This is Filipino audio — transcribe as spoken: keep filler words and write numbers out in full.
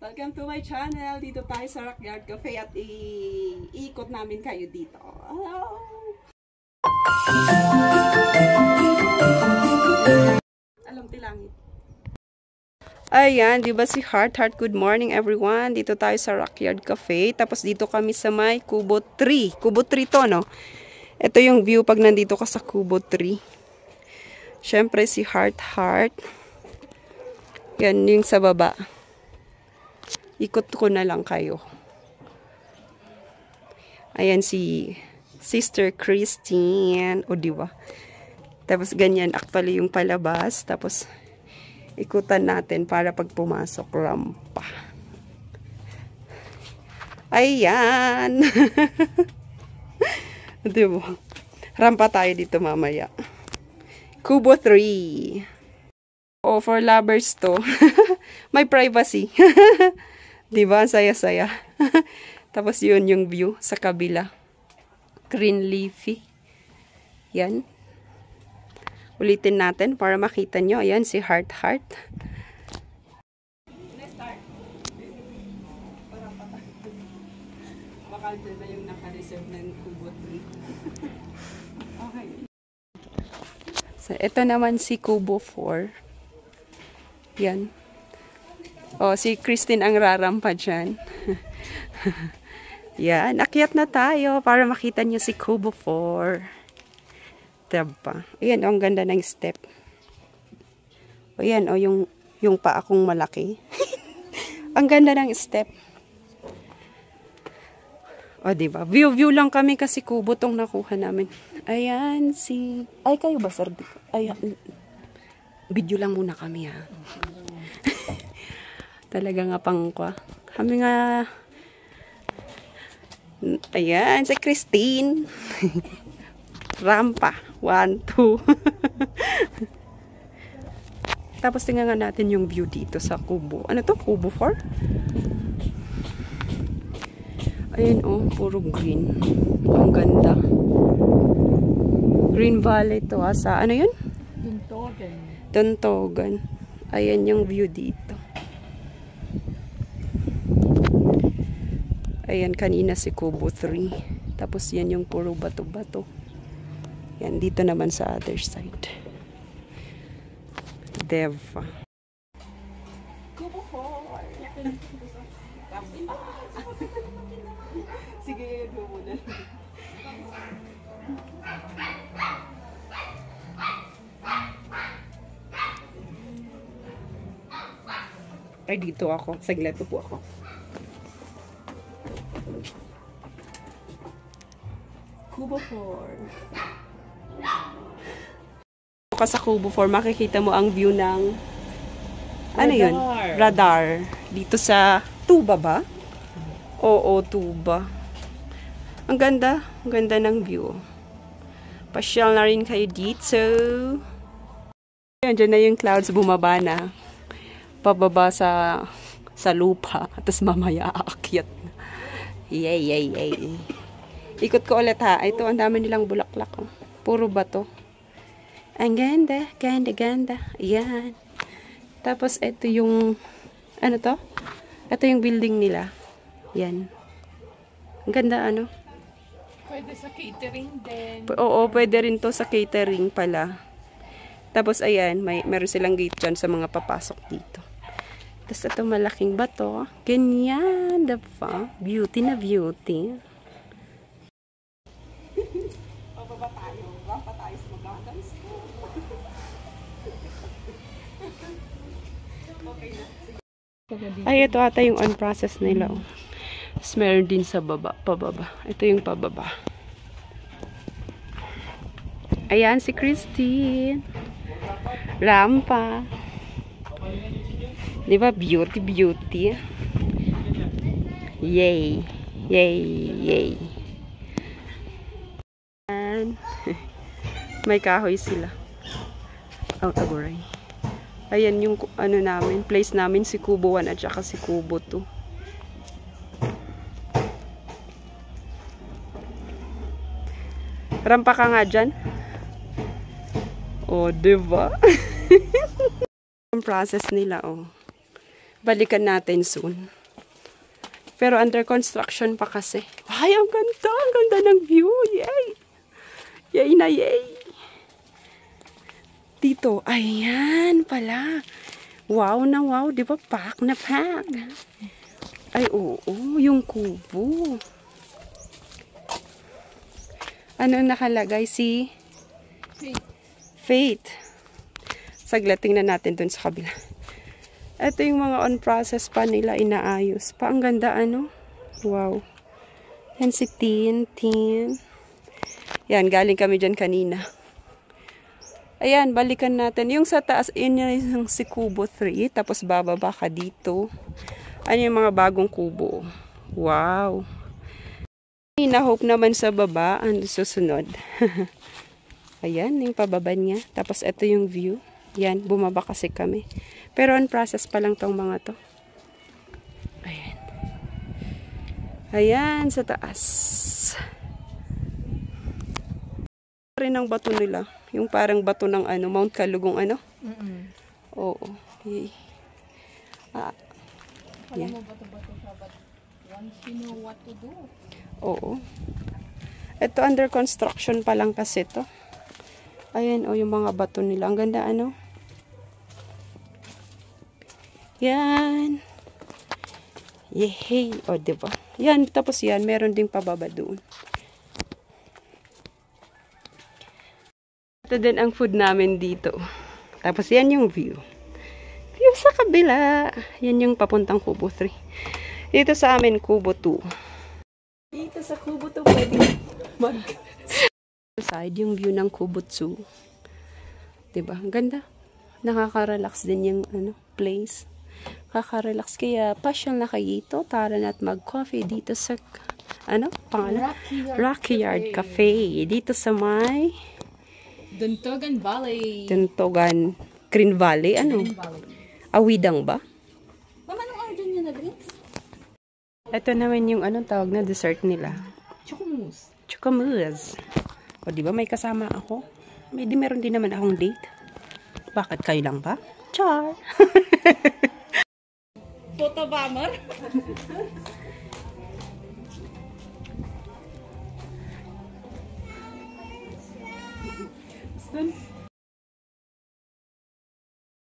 Welcome to my channel. Dito tayo sa Rockyard Cafe at iikot namin kayo dito. Hello! Alam tilangit. Ayan, di ba si Heart? Heart, good morning everyone. Dito tayo sa Rockyard Cafe. Tapos dito kami sa may Kubo three. Kubo three to, no? Ito yung view pag nandito ka sa Kubo three. Siyempre si Heart Heart. Yan yung sa baba. Ikot ko na lang kayo. Ayan si Sister Christine. O diba? Tapos ganyan actually yung palabas. Tapos ikutan natin para pag pumasok rampa. Ayan. Diba? Rampa tayo dito mamaya. Kubo three. Oh, for lovers to. May privacy. Diba? Saya-saya. Tapos yun yung view sa kabila. Green leafy. Yan. Ulitin natin para makita nyo. Ayan si Heart Heart. Baka dyan na yung naka-reserve ng Kubo three. Okay. So, ito naman si Kubo four. Yan. O, si Christine ang rarampa dyan. Yan. Akyat na tayo para makita nyo si Kubo four. Diba? Ayan, o, ang ganda ng step. O, yan, o, yung, yung pa akong malaki. Ang ganda ng step. O, diba? View-view lang kami kasi Kubo tong nakuha namin. Ayan, si... Ay, kayo ba, sir? Ayan. Video lang muna kami, ha. Talaga nga pang kwa. Kami nga... Ayan, si Christine. Rampa. One, two. Tapos tingnan nga natin yung view dito sa Kubo. Ano to? Kubo four? Ayan, oh. Puro green. Ang ganda. Green Valley to, ha. Sa, ano yun? Tuntogan. Tuntogan. Ayan yung view dito. Ayan, kanina si Kubo three. Tapos yan yung puro bato-bato. Yan, dito naman sa other side. Deva. Kubo four. Sige, go muna. Ay, dito ako. Saglit po ako. Kubo four. Ka sa Kubo four, makikita mo ang view ng ano radar. Yun? Radar. Dito sa tuba ba? Oo, tuba. Ang ganda. Ang ganda ng view. Pasyal na rin kayo dito. Ayan, dyan na yung clouds bumaba na. Pababa sa sa lupa. Tapos mamaya aakyat na. Yay, yay, yay. Ikot ko ulit ha. Ito, ang dami nilang bulaklak. Oh. Puro bato. Ang ganda, ganda, ganda. Ayan. Tapos, ito yung, ano to? Ito yung building nila. Yan. Ang ganda, ano? Pwede sa catering din. P Oo, pwede rin to sa catering pala. Tapos, ayan, may, meron silang gate dyan sa mga papasok dito. Tapos, ito malaking bato. Ganyan, diba? Beauty na beauty. Pababa tayo. Rampa tayo sa magandang school. Okay na. Ay, ito ata yung on-process nila. Oh. Tapos meron din sa baba, pababa. Ito yung pababa. Ayan si Christine. Rampa. Di ba? Beauty, beauty. Yay. Yay, yay. And, may kahoy sila. Oh, taguray. Ayan yung ano namin, place namin si Kubo one at saka si Kubo two. Rampa ka nga dyan. Oh, diba? Ang process nila, oh. balikan natin soon. Pero under construction pa kasi. Ay, ang ganda! Ang ganda ng view! Yay! Yay na yay! Dito, ayan pala. Wow na wow, di ba? Pack na pack. Ay, oo, yung kubo. Ano nakalagay? Si Faith. Faith. Saglit, tingnan natin dun sa kabila. Ito yung mga on-process pa nila, inaayos pa. Ang ganda, ano? Wow. Yan si Tin, Tin. Yan, galing kami dyan kanina. Ayan, balikan natin. Yung sa taas, yun yung si Kubo three. Tapos bababa ka dito. Ano yung mga bagong kubo. Wow. Na-hope naman sa baba. Ang susunod. Ayan, yung pababa niya. Tapos ito yung view. Yan, bumaba kasi kami. Pero on process pa lang tong mga to. Ayan. Ayan, sa taas. Rin ang bato nila. Yung parang bato ng ano, Mount Kalugong ano. Mm -mm. Oo. Okay. Ah. Alam mo bato-bato siya, but once you know what to do. Oo. Ito under construction pa lang kasi to. Ayan, o oh, yung mga bato nila. Ang ganda, ano? Yan. Yehey. O, oh, diba? Yan, tapos yan. Meron ding pababa doon. Ito din ang food namin dito. Tapos yan yung view. View sa kabila. Yan yung papuntang Kubo three. Dito sa amin, Kubo two. Dito sa Kubo two, pwede mag... side yung view ng Kubo two. Diba? Ang ganda. Nakaka-relax din yung ano, place. Nakaka-relax. Kaya pasyal na kayo dito. Tara na at mag-coffee dito sa ano? Pangalan? Rocky Yard, Rocky Yard Cafe. Cafe. Dito sa may Duntogan Valley. Tuntugan Green Valley. Ano? Green Valley. Awidang ba? Mama, anong order niya na drinks? Ito naman yung anong tawag na dessert nila. Chocomus. Chocomus. O, di ba may kasama ako? May di meron din naman akong date. Bakit kayo lang ba? Char! Photo bomber?